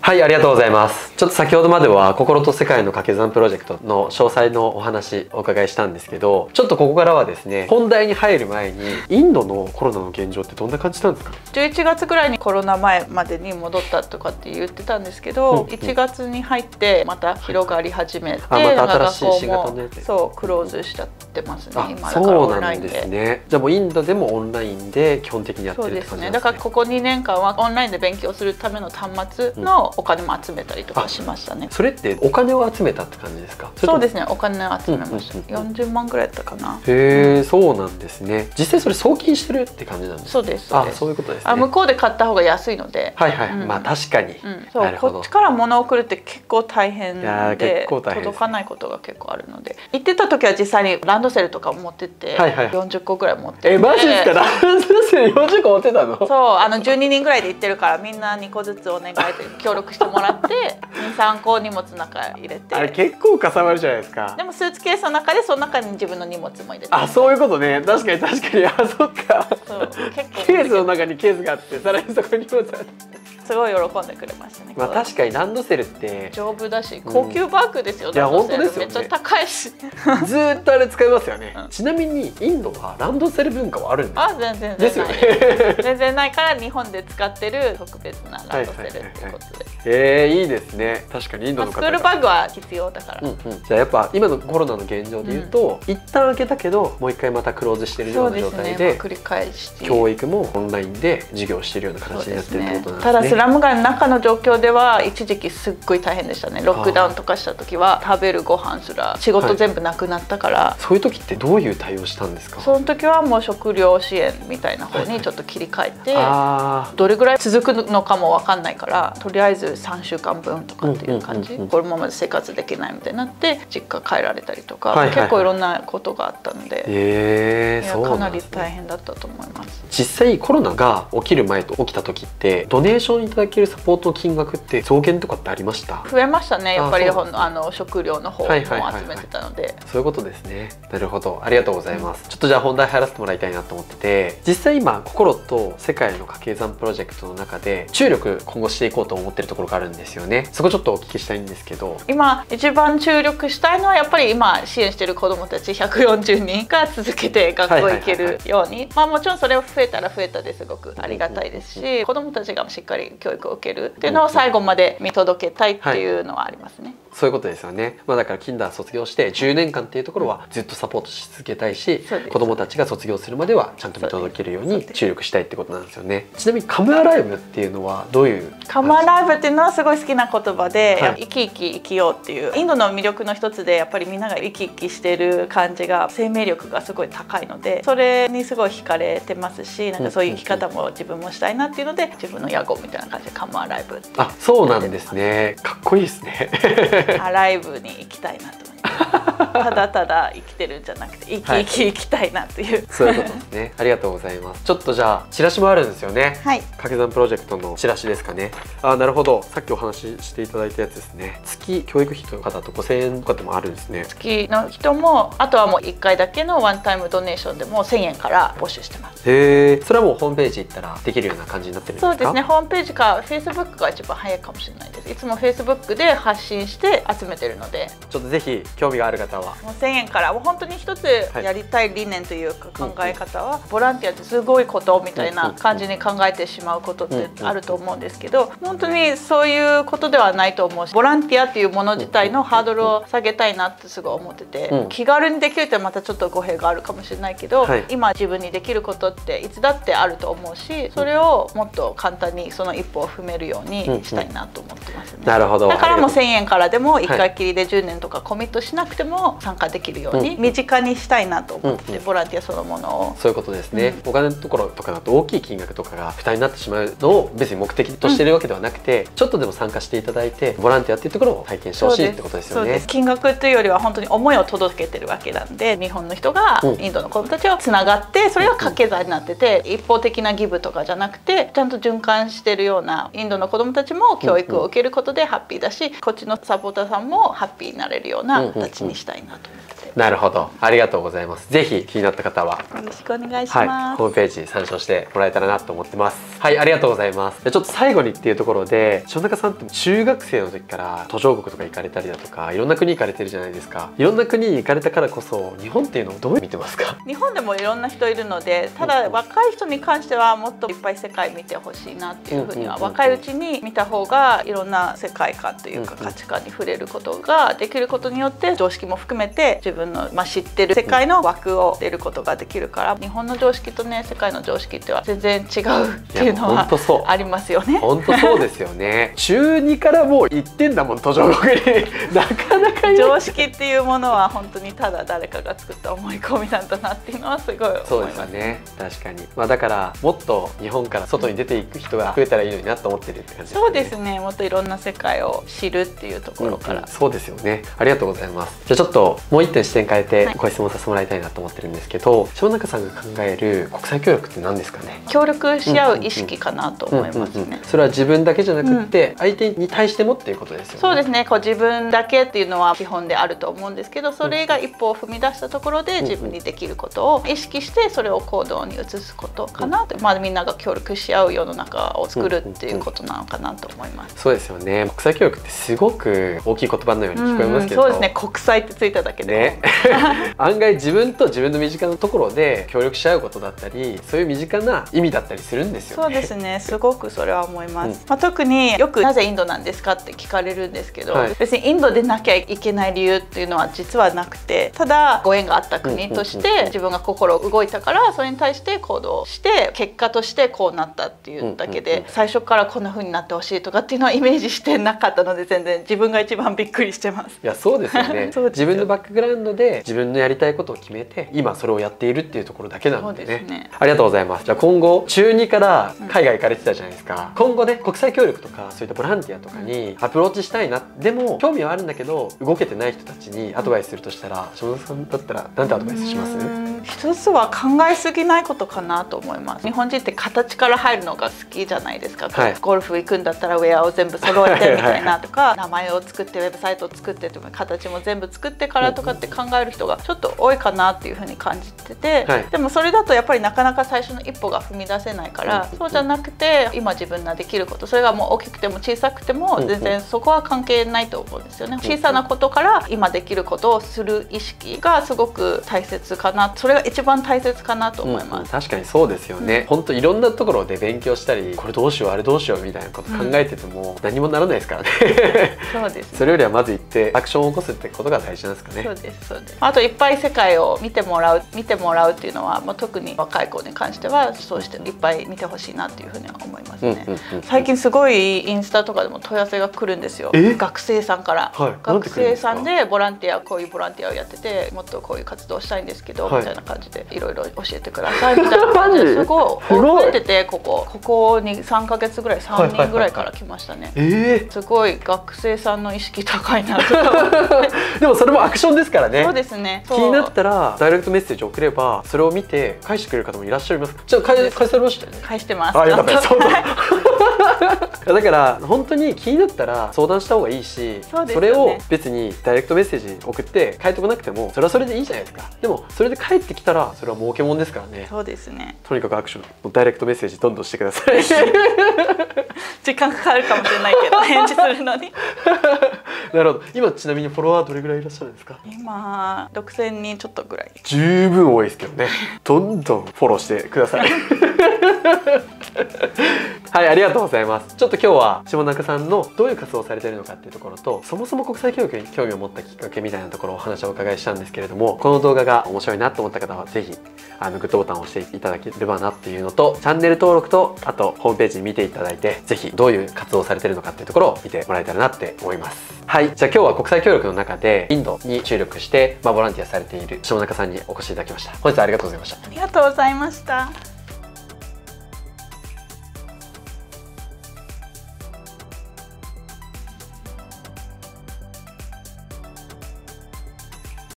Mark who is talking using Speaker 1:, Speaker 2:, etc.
Speaker 1: はい、ありがとうございます。ちょっと先ほどまでは心と世界の掛け算プロジェクトの詳細のお話お伺いしたんですけど、ちょっとここからはですね、本題に入る前にインドのコロナの現状ってどんな感じなんですか
Speaker 2: ？11月ぐらいにコロナ前までに戻ったとかって言ってたんですけど、1月に入ってまた広がり始めて、
Speaker 1: また新しい新型のやつ
Speaker 2: そうクローズしちゃってますね。今だから
Speaker 1: そう
Speaker 2: オンラインで。
Speaker 1: なんですね。じゃあもうインドでもオンラインで基本的にやってるって感じなんですね。
Speaker 2: そうですね。だからここ2年間はオンラインで勉強するための端末のお金も集めたりとかしましたね。
Speaker 1: それってお金を集めたって感じですか？
Speaker 2: そうですね、お金を集めました。40万ぐらいだったかな。
Speaker 1: へえ、そうなんですね。実際それ送金してるって感じなんですか？
Speaker 2: そうです。
Speaker 1: あ、そういうことですね。
Speaker 2: 向こうで買った方が安いので。
Speaker 1: はいはい。まあ確かに。
Speaker 2: そう、こっちから物を送るって結構大変で、届かないことが結構あるので。行ってた時は実際にランドセルとか持ってって40個ぐらい持ってって。
Speaker 1: マジですか？ランドセル40個持ってたの？
Speaker 2: そう、12人ぐらいで行ってるからみんな2個ずつお願いで協力してもらって2、3個荷物の中入れて。
Speaker 1: あれ結構かさばるじゃないですか。
Speaker 2: でもスーツケースの中でその中に自分の荷物も入れて。
Speaker 1: あ、そういうことね。確かに確かに。あ、そっか。
Speaker 2: そう結構
Speaker 1: ケースの中にケースがあってさらにそこに荷物あって。
Speaker 2: すごい喜んでくれましたね。
Speaker 1: まあ確かにランドセルって
Speaker 2: 丈夫だし高級バッグですよ。
Speaker 1: いや本当ですよね。
Speaker 2: めっちゃ高いし。
Speaker 1: ずーっとあれ使いますよね。ちなみにインドはランドセル文化はあるんですか？
Speaker 2: あ、全然
Speaker 1: ですよね。
Speaker 2: 全然ないから日本で使ってる特別なランドセルっていうことで。
Speaker 1: いいですね。確かにインドの方。
Speaker 2: スクールバッグは必要だから。
Speaker 1: じゃあやっぱ今のコロナの現状で言うと、一旦開けたけどもう一回またクローズしてるような状態で、
Speaker 2: 繰り返し
Speaker 1: 教育もオンラインで授業してるような形になってるってことなんですね。
Speaker 2: ただスラム街の中の状況では一時期すっごい大変でしたね。ロックダウンとかした時は食べるご飯すら仕事全部なくなったから、
Speaker 1: そういう時ってどういう対応したんですか？
Speaker 2: その時はもう食料支援みたいな方にちょっと切り替えて、どれぐらい続くのかも分かんないからとりあえず3週間分とかっていう感じ、このままで生活できないみたいになって実家帰られたりとか、結構いろんなことがあったので、かなり大変だったと思います。
Speaker 1: 実際コロナが起きる前と起きた時ってドネーションいただけるサポートの金額って増減とかってありました？
Speaker 2: 増えましたね。やっぱり食料の方も集めてたので。
Speaker 1: そういうことですね。なるほど、ありがとうございます。ちょっとじゃあ本題入らせてもらいたいなと思ってて、実際今心と世界の掛け算プロジェクトの中で注力今後していこうと思ってるところがあるんですよね。そこちょっとお聞きしたいんですけど、
Speaker 2: 今一番注力したいのはやっぱり今支援してる子どもたち140人が続けて学校行けるように、もちろんそれを増えたら増えたですごくありがたいですし、子どもたちがしっかり教育を受けるっていうのを最後まで見届けたいっていうのはありますね。
Speaker 1: そういうことですよね。だからキンダー卒業して10年間っていうところはずっとサポートし続けたいし、子どもたちが卒業するまではちゃんと見届けるように注力したいってことなんですよね。ちなみにカムアライブっていうのはどういう？
Speaker 2: カムアライブっていうのはすごい好きな言葉で、生き生き生きようっていうインドの魅力の一つで、やっぱりみんなが生き生きしてる感じが生命力がすごい高いので、それにすごい惹かれてますし、なんかそういう生き方も自分もしたいなっていうので、自分の屋号みたいな感じでカムアライブって。
Speaker 1: あ、そうなんですね。かっこいいですね。
Speaker 2: アライブに行きたいなと思います。ただただ生きてるんじゃなくて生き生き生きたいなっていう、
Speaker 1: そういうことですね。ありがとうございます。ちょっとじゃあチラシもあるんですよね。
Speaker 2: はい。
Speaker 1: 掛け算プロジェクトのチラシですかね。あ、なるほど。さっきお話ししていただいたやつですね。月教育費とかだと5000円とかでもあるんですね。
Speaker 2: 月の人も、あとはもう1回だけのワンタイムドネーションでも1000円から募集してます。
Speaker 1: へえ。それはもうホームページ行ったらできるような感じになってるんですか？
Speaker 2: そうですね。ホームページか Facebook が一番早いかもしれないです。いつも Facebook で発信して集めてるので、
Speaker 1: ちょっとぜひ興味がある方は
Speaker 2: もう1000円から、もう本当に一つやりたい理念というか考え方は、ボランティアってすごいことみたいな感じに考えてしまうことってあると思うんですけど、本当にそういうことではないと思うし、ボランティアっていうもの自体のハードルを下げたいなってすごい思ってて、気軽にできるってまたちょっと語弊があるかもしれないけど、今自分にできることっていつだってあると思うし、それをもっと簡単にその一歩を踏めるようにしたいなと思ってますね。
Speaker 1: なるほど。
Speaker 2: だからもう1000円からでも1回きりで10年とかコミットしなくても参加できるように身近にしたいなと思ってて、ボランティアそのものを。
Speaker 1: そういうことですね。お金のところとかだと大きい金額とかが負担になってしまうのを別に目的としているわけではなくて、ちょっとでも参加していただいてボランティアっていうところを体験してほしいってことですよね。
Speaker 2: 金額というよりは本当に思いを届けてるわけなんで、日本の人がインドの子どもたちをつながって、それが掛け算になってて、一方的なギブとかじゃなくてちゃんと循環してるような、インドの子どもたちも教育を受けることでハッピーだし、こっちのサポーターさんもハッピーになれるような形にしたいなと思ってて。 て。
Speaker 1: なるほど、ありがとうございます。ぜひ気になった方は
Speaker 2: よろしくお願いします。
Speaker 1: ホームページ参照してもらえたらなと思ってます。はい、ありがとうございます。ちょっと最後にっていうところで、塩中さんって中学生の時から途上国とか行かれたりだとか、いろんな国行かれてるじゃないですか。いろんな国に行かれたからこそ、日本っていうのをどう見てますか？
Speaker 2: 日本でもいろんな人いるので、ただ若い人に関してはもっといっぱい世界見てほしいなっていうふうには、若いうちに見た方がいろんな世界観というか価値観に触れることができることによって、常識も含めて自分の、知ってる世界の枠を出ることができるから、日本の常識とね、世界の常識っては全然違うっていうのはありますよね。
Speaker 1: 本当そうですよね。中2からもう行ってんだもん、途上国に。なかなか
Speaker 2: 常識っていうものは本当にただ誰かが作った思い込みなんだなっていうのはすごい思います。
Speaker 1: そうですよね、確かに。だからもっと日本から外に出ていく人が増えたらいいのになと思ってるって感じですね。
Speaker 2: そうですね、もっといろんな世界を知るっていうところから、
Speaker 1: そうですよね。ありがとうございます。じゃあちょっともう一点視点変えてご質問させてもらいたいなと思ってるんですけど、塩中さんが考える国際協力って何ですかね？
Speaker 2: 協力し合う意識かなと思いますね。
Speaker 1: それは自分だけじゃなくって相手に対してもっていうことですよね。
Speaker 2: そうですね、自分だけっていうのは基本であると思うんですけど、それが一歩を踏み出したところで自分にできることを意識してそれを行動に移すことかなと、みんなが協力し合う世の中を作るっていうことなのかなと思います。
Speaker 1: そうですよね。国際協力ってすごく大きい言葉のように聞こえますけど、
Speaker 2: そうですね、国際ってついただけで
Speaker 1: ね案外自分と自分の身近なところで協力し合うことだったり、そういう身近な意味だったりするんですよね。
Speaker 2: そうですね、すごくそれは思います。特によくなぜインドなんですかって聞かれるんですけど、別にインドでなきゃいけない理由っていうのは実はなくて、ただご縁があった国として自分が心動いたから、それに対して行動して結果としてこうなったっていうだけで、最初からこんな風になってほしいとかっていうのはイメージしてなかったので、全然自分が一番びっくりしてます。
Speaker 1: いや、そうですよね。自分のバックグラウンドで自分のやりたいことを決めて今それをやっているっていうところだけなのでね。ありがとうございます。じゃあ今後中2から海外行かれてたじゃないですか。今後ね、国際協力とかそういったボランティアとかにアプローチしたいな、でも興味はあるんだけど動けてない人たちにアドバイスするとしたら、塩田さんだったら何てアドバイスします？
Speaker 2: 一つは考えすぎないことかなと思います。日本人って形から入るのが好きじゃないですか。ゴルフ行くんだったらウェアを全部揃えてみたいなとか、名前を作ってウェブサイトを作ってとか、形も全部作ってからとかって考える人がちょっと多いかなっていうふうに感じてて、でもそれだとやっぱりなかなか最初の一歩が踏み出せないから、そうじゃなくて今自分ができること、それがもう大きくても小さくても全然そこは関係ないと思うんですよね。小さなことから今できることをする意識がすごく大切かな、それが一番大切かなと思います。
Speaker 1: 確かにそうですよね。本当いろんなところで勉強したり、これどうしようあれどうしようみたいなこと考えてても何もならないですからね。
Speaker 2: そうですね。
Speaker 1: それよりはまず行ってアクションを起こすってことが大事なんですかね。
Speaker 2: そうですそうです。あといっぱい世界を見てもらうっていうのは、特に若い子に関してはそうしていっぱい見てほしいなっていうふうには思いますね。最近すごいインスタとかでも問い合わせが来るんですよ。学生さんから、学生さんでボランティア、こういうボランティアをやってて、もっとこういう活動をしたいんですけど、みたいな感じでいろいろ教えてくださいみたいな感じですごい増えてて、ここに3ヶ月ぐらい3人ぐらいから来ましたね。すごい学生さんの意識高いなと思って
Speaker 1: でもそれもアクションですからね。
Speaker 2: そうですね。
Speaker 1: 気になったらダイレクトメッセージ送れば、それを見て返してくれる方もいらっしゃいます。じゃあ返されましたよね。
Speaker 2: 返してます。
Speaker 1: あ、よかったです。だから本当に気になったら相談した方がいいし、それを別にダイレクトメッセージ送って返ってこなくてもそれはそれでいいじゃないですか。でもそれで返ってきたらそれは儲けもんですからね。
Speaker 2: そうですね。
Speaker 1: とにかくアクション、ダイレクトメッセージどんどんしてください。
Speaker 2: 時間かかるかもしれないけど返事するのに。
Speaker 1: なるほど。今ちなみにフォロワーどれぐらいいらっしゃるんですか？
Speaker 2: 今6000人ちょっとぐらい。
Speaker 1: 十分多いですけどね。どんどんフォローしてください。はい、ありがとうございます。ちょっと今日は下中さんのどういう活動をされているのかっていうところと、そもそも国際教育に興味を持ったきっかけみたいなところをお話をお伺いしたんですけれども、この動画が面白いなと思った方はぜひグッドボタンを押していただければなっていうのと、チャンネル登録とあとホームページ見ていただいて、ぜひどういう活動をされているのかっていうところを見てもらえたらなって思います。はい、じゃあ今日は国際協力の中でインドに注力して、ボランティアされている下中さんにお越しいただきました。本日はありがとうございました。
Speaker 2: ありがとうございました。